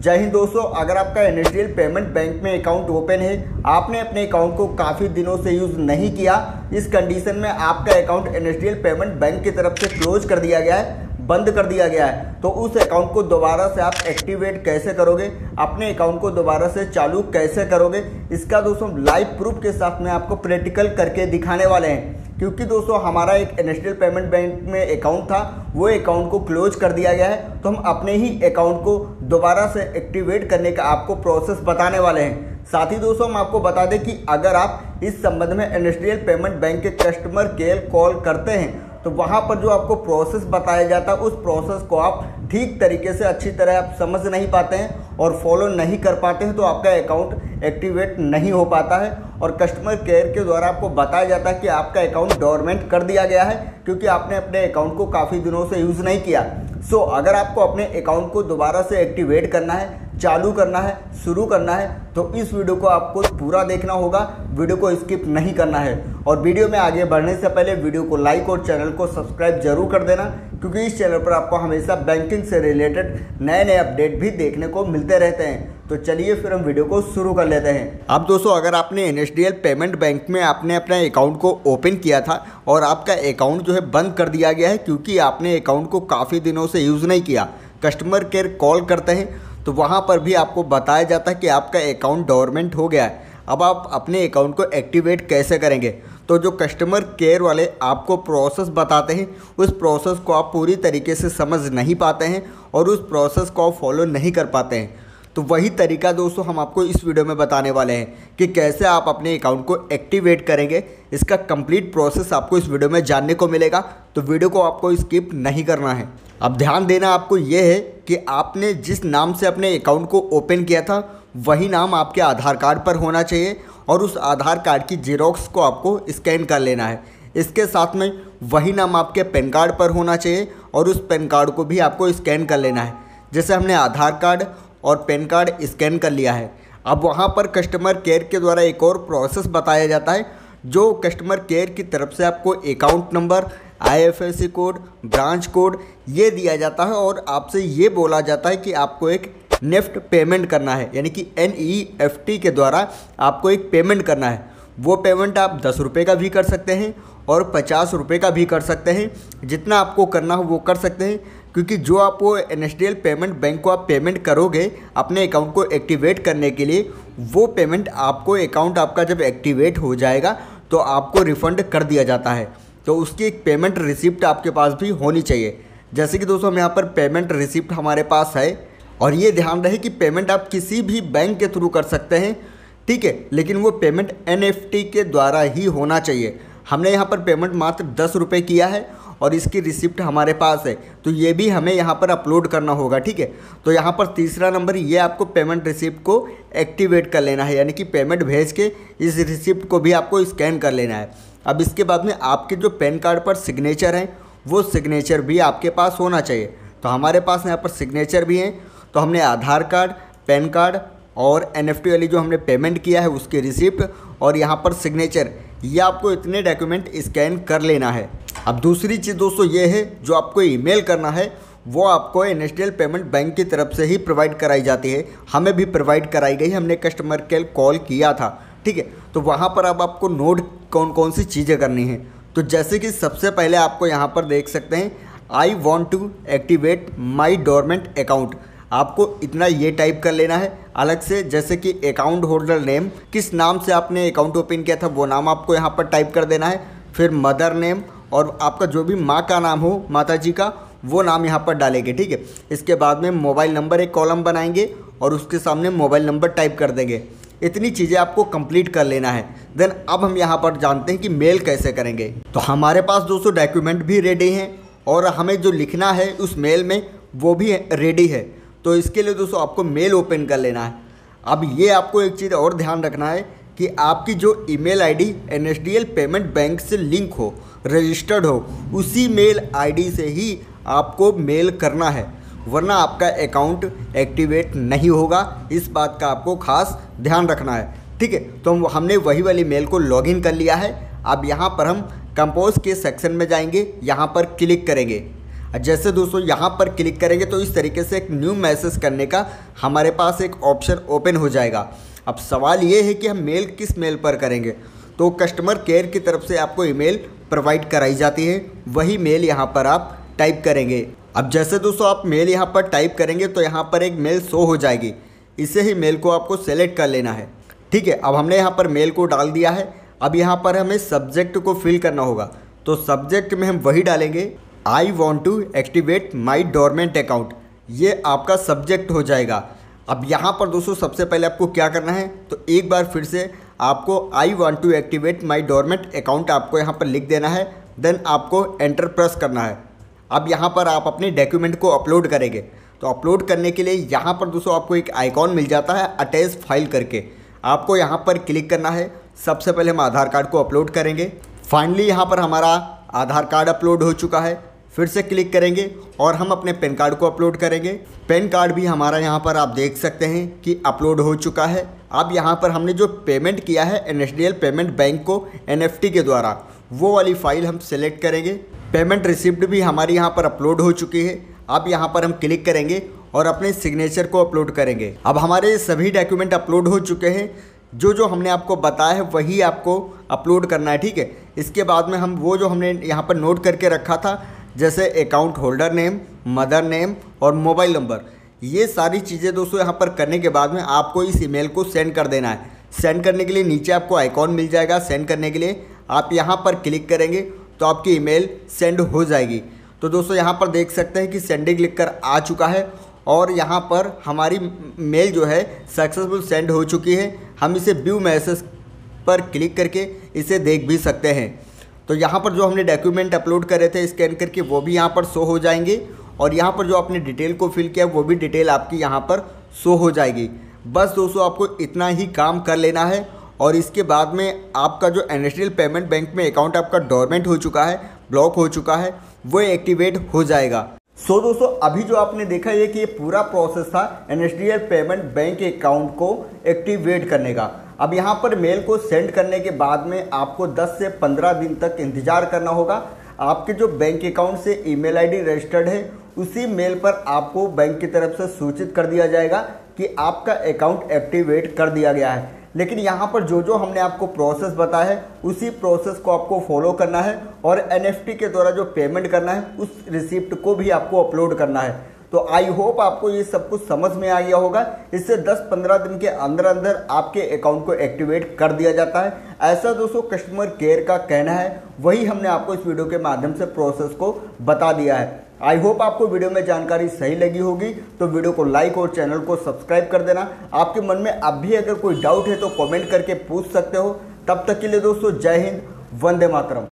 जय हिंद दोस्तों, अगर आपका एनएसडीएल पेमेंट बैंक में अकाउंट ओपन है, आपने अपने अकाउंट को काफ़ी दिनों से यूज़ नहीं किया, इस कंडीशन में आपका अकाउंट एनएसडीएल पेमेंट बैंक की तरफ से क्लोज कर दिया गया है, बंद कर दिया गया है, तो उस अकाउंट को दोबारा से आप एक्टिवेट कैसे करोगे, अपने अकाउंट को दोबारा से चालू कैसे करोगे, इसका दोस्तों लाइव प्रूफ के साथ में आपको प्रैक्टिकल करके दिखाने वाले हैं। क्योंकि दोस्तों हमारा एक एनएसडीएल पेमेंट बैंक में अकाउंट था, वो अकाउंट को क्लोज कर दिया गया है, तो हम अपने ही अकाउंट को दोबारा से एक्टिवेट करने का आपको प्रोसेस बताने वाले हैं। साथ ही दोस्तों हम आपको बता दें कि अगर आप इस संबंध में एनएसडीएल पेमेंट बैंक के कस्टमर केयर कॉल करते हैं तो वहाँ पर जो आपको प्रोसेस बताया जाता है, उस प्रोसेस को आप ठीक तरीके से अच्छी तरह आप समझ नहीं पाते हैं और फॉलो नहीं कर पाते हैं, तो आपका अकाउंट एक्टिवेट नहीं हो पाता है और कस्टमर केयर के द्वारा आपको बताया जाता है कि आपका अकाउंट डोरमेंट कर दिया गया है क्योंकि आपने अपने अकाउंट को काफ़ी दिनों से यूज़ नहीं किया। सो अगर आपको अपने अकाउंट को दोबारा से एक्टिवेट करना है, चालू करना है, शुरू करना है, तो इस वीडियो को आपको पूरा देखना होगा, वीडियो को स्किप नहीं करना है। और वीडियो में आगे बढ़ने से पहले वीडियो को लाइक और चैनल को सब्सक्राइब जरूर कर देना, क्योंकि इस चैनल पर आपको हमेशा बैंकिंग से रिलेटेड नए नए अपडेट भी देखने को मिलते रहते हैं। तो चलिए फिर हम वीडियो को शुरू कर लेते हैं। अब दोस्तों अगर आपने एनएसडीएल पेमेंट बैंक में आपने अपने अकाउंट को ओपन किया था और आपका अकाउंट जो है बंद कर दिया गया है क्योंकि आपने अकाउंट को काफ़ी दिनों से यूज़ नहीं किया, कस्टमर केयर कॉल करते हैं तो वहाँ पर भी आपको बताया जाता है कि आपका अकाउंट डोरमेंट हो गया है। अब आप अपने अकाउंट को एक्टिवेट कैसे करेंगे, तो जो कस्टमर केयर वाले आपको प्रोसेस बताते हैं उस प्रोसेस को आप पूरी तरीके से समझ नहीं पाते हैं और उस प्रोसेस को आप फॉलो नहीं कर पाते हैं। तो वही तरीका दोस्तों हम आपको इस वीडियो में बताने वाले हैं कि कैसे आप अपने अकाउंट को एक्टिवेट करेंगे। इसका कंप्लीट प्रोसेस आपको इस वीडियो में जानने को मिलेगा, तो वीडियो को आपको स्किप नहीं करना है। अब ध्यान देना आपको ये है कि आपने जिस नाम से अपने अकाउंट को ओपन किया था वही नाम आपके आधार कार्ड पर होना चाहिए और उस आधार कार्ड की जेरोक्स को आपको स्कैन कर लेना है। इसके साथ में वही नाम आपके पैन कार्ड पर होना चाहिए और उस पैन कार्ड को भी आपको स्कैन कर लेना है। जैसे हमने आधार कार्ड और पैन कार्ड स्कैन कर लिया है, अब वहाँ पर कस्टमर केयर के द्वारा एक और प्रोसेस बताया जाता है, जो कस्टमर केयर की तरफ से आपको account number, IFSC code, branch code ये दिया जाता है और आपसे ये बोला जाता है कि आपको एक नेफ्ट पेमेंट करना है, यानी कि NEFT के द्वारा आपको एक पेमेंट करना है। वो पेमेंट आप 10 रुपये का भी कर सकते हैं और 50 रुपये का भी कर सकते हैं, जितना आपको करना हो वो कर सकते हैं, क्योंकि जो आप वो एनएसडीएल पेमेंट बैंक को आप पेमेंट करोगे अपने अकाउंट को एक्टिवेट करने के लिए, वो पेमेंट आपको अकाउंट आपका जब एक्टिवेट हो जाएगा तो आपको रिफ़ंड कर दिया जाता है। तो उसकी एक पेमेंट रिसिप्ट आपके पास भी होनी चाहिए। जैसे कि दोस्तों हम यहाँ पर पेमेंट रिसिप्ट हमारे पास है और ये ध्यान रहे कि पेमेंट आप किसी भी बैंक के थ्रू कर सकते हैं, ठीक है, लेकिन वो पेमेंट NEFT के द्वारा ही होना चाहिए। हमने यहाँ पर पेमेंट मात्र 10 रुपये किया है और इसकी रिसिप्ट हमारे पास है, तो ये भी हमें यहाँ पर अपलोड करना होगा, ठीक है। तो यहाँ पर तीसरा नंबर ये आपको पेमेंट रिसिप्ट को एक्टिवेट कर लेना है, यानी कि पेमेंट भेज के इस रिसिप्ट को भी आपको स्कैन कर लेना है। अब इसके बाद में आपके जो पैन कार्ड पर सिग्नेचर हैं वो सिग्नेचर भी आपके पास होना चाहिए। तो हमारे पास यहाँ पर सिग्नेचर भी हैं, तो हमने आधार कार्ड, पैन कार्ड और NFT वाली जो हमने पेमेंट किया है उसकी रिसिप्ट और यहाँ पर सिग्नेचर, ये आपको इतने डॉक्यूमेंट स्कैन कर लेना है। अब दूसरी चीज़ दोस्तों ये है, जो आपको ईमेल करना है वो आपको एनएसडीएल पेमेंट बैंक की तरफ से ही प्रोवाइड कराई जाती है, हमें भी प्रोवाइड कराई गई, हमने कस्टमर केयर कॉल किया था, ठीक है। तो वहाँ पर अब आपको नोट कौन कौन सी चीज़ें करनी है, तो जैसे कि सबसे पहले आपको यहाँ पर देख सकते हैं, I want to activate my dormant account, आपको इतना ये टाइप कर लेना है अलग से, जैसे कि अकाउंट होल्डर नेम, किस नाम से आपने अकाउंट ओपन किया था वो नाम आपको यहाँ पर टाइप कर देना है, फिर मदर नेम और आपका जो भी माँ का नाम हो, माता जी का, वो नाम यहाँ पर डालेंगे, ठीक है। इसके बाद में मोबाइल नंबर एक कॉलम बनाएंगे और उसके सामने मोबाइल नंबर टाइप कर देंगे। इतनी चीज़ें आपको कंप्लीट कर लेना है। देन अब हम यहाँ पर जानते हैं कि मेल कैसे करेंगे। तो हमारे पास दोस्तों डॉक्यूमेंट भी रेडी हैं और हमें जो लिखना है उस मेल में वो भी रेडी है। तो इसके लिए दोस्तों आपको मेल ओपन कर लेना है। अब ये आपको एक चीज़ और ध्यान रखना है कि आपकी जो email ID NSDL payment bank से लिंक हो, रजिस्टर्ड हो, उसी मेल आईडी से ही आपको मेल करना है, वरना आपका अकाउंट एक्टिवेट नहीं होगा। इस बात का आपको खास ध्यान रखना है, ठीक है। तो हमने वही वाली मेल को लॉगिन कर लिया है। अब यहाँ पर हम कंपोज के सेक्शन में जाएंगे, यहाँ पर क्लिक करेंगे। जैसे दोस्तों यहाँ पर क्लिक करेंगे तो इस तरीके से एक न्यू मैसेज करने का हमारे पास एक ऑप्शन ओपन हो जाएगा। अब सवाल ये है कि हम मेल किस मेल पर करेंगे, तो कस्टमर केयर की तरफ से आपको ईमेल प्रोवाइड कराई जाती है, वही मेल यहाँ पर आप टाइप करेंगे। अब जैसे दोस्तों आप मेल यहाँ पर टाइप करेंगे तो यहाँ पर एक मेल शो हो जाएगी, इसे ही मेल को आपको सेलेक्ट कर लेना है। ठीक है, अब हमने यहाँ पर मेल को डाल दिया है। अब यहाँ पर हमें सब्जेक्ट को फिल करना होगा, तो सब्जेक्ट में हम वही डालेंगे, I want to activate my dormant account, ये आपका सब्जेक्ट हो जाएगा। अब यहाँ पर दोस्तों सबसे पहले आपको क्या करना है, तो एक बार फिर से आपको I want to activate my dormant account आपको यहाँ पर लिख देना है, देन आपको एंटर प्रेस करना है। अब यहाँ पर आप अपने डॉक्यूमेंट को अपलोड करेंगे, तो अपलोड करने के लिए यहाँ पर दोस्तों आपको एक आइकॉन मिल जाता है अटैच फाइल करके, आपको यहाँ पर क्लिक करना है। सबसे पहले हम आधार कार्ड को अपलोड करेंगे। फाइनली यहाँ पर हमारा आधार कार्ड अपलोड हो चुका है, फिर से क्लिक करेंगे और हम अपने पैन कार्ड को अपलोड करेंगे। पैन कार्ड भी हमारा यहाँ पर आप देख सकते हैं कि अपलोड हो चुका है। अब यहाँ पर हमने जो पेमेंट किया है एनएसडीएल पेमेंट बैंक को एनएफटी के द्वारा, वो वाली फ़ाइल हम सेलेक्ट करेंगे। पेमेंट रिसिप्ट भी हमारी यहाँ पर अपलोड हो चुकी है। अब यहाँ पर हम क्लिक करेंगे और अपने सिग्नेचर को अपलोड करेंगे। अब हमारे सभी डॉक्यूमेंट अपलोड हो चुके हैं, जो हमने आपको बताया है वही आपको अपलोड करना है। ठीक है, इसके बाद में हम वो जो हमने यहाँ पर नोट करके रखा था, जैसे account holder name, mother name और मोबाइल नंबर, ये सारी चीज़ें दोस्तों यहाँ पर करने के बाद में आपको इस ईमेल को सेंड कर देना है। सेंड करने के लिए नीचे आपको आइकॉन मिल जाएगा सेंड करने के लिए, आप यहाँ पर क्लिक करेंगे तो आपकी ईमेल सेंड हो जाएगी। तो दोस्तों यहाँ पर देख सकते हैं कि सेंडिंग लिख कर आ चुका है और यहाँ पर हमारी मेल जो है सक्सेसफुल सेंड हो चुकी है। हम इसे व्यू मैसेज पर क्लिक करके इसे देख भी सकते हैं। तो यहाँ पर जो हमने डॉक्यूमेंट अपलोड करे थे स्कैन करके, वो भी यहाँ पर शो हो जाएंगे और यहाँ पर जो आपने डिटेल को फिल किया वो भी डिटेल आपकी यहाँ पर शो हो जाएगी। बस दोस्तों आपको इतना ही काम कर लेना है और इसके बाद में आपका जो एनएसडीएल पेमेंट बैंक में अकाउंट आपका डोरमेंट हो चुका है, ब्लॉक हो चुका है, वो एक्टिवेट हो जाएगा। सो दोस्तों अभी जो आपने देखा ये कि ये पूरा प्रोसेस था एनएसडीएल पेमेंट बैंक अकाउंट को एक्टिवेट करने का। अब यहाँ पर मेल को सेंड करने के बाद में आपको 10 से 15 दिन तक इंतजार करना होगा। आपके जो बैंक अकाउंट से ईमेल आईडी रजिस्टर्ड है उसी मेल पर आपको बैंक की तरफ से सूचित कर दिया जाएगा कि आपका अकाउंट एक्टिवेट कर दिया गया है। लेकिन यहाँ पर जो हमने आपको प्रोसेस बताया है उसी प्रोसेस को आपको फॉलो करना है और एनएफटी के द्वारा जो पेमेंट करना है उस रिसिप्ट को भी आपको अपलोड करना है। तो आई होप आपको ये सब कुछ समझ में आ गया होगा। इससे 10-15 दिन के अंदर अंदर आपके अकाउंट को एक्टिवेट कर दिया जाता है, ऐसा दोस्तों कस्टमर केयर का कहना है। वही हमने आपको इस वीडियो के माध्यम से प्रोसेस को बता दिया है। आई होप आपको वीडियो में जानकारी सही लगी होगी, तो वीडियो को लाइक और चैनल को सब्सक्राइब कर देना। आपके मन में अब भी अगर कोई डाउट है तो कमेंट करके पूछ सकते हो। तब तक के लिए दोस्तों जय हिंद, वंदे मातरम।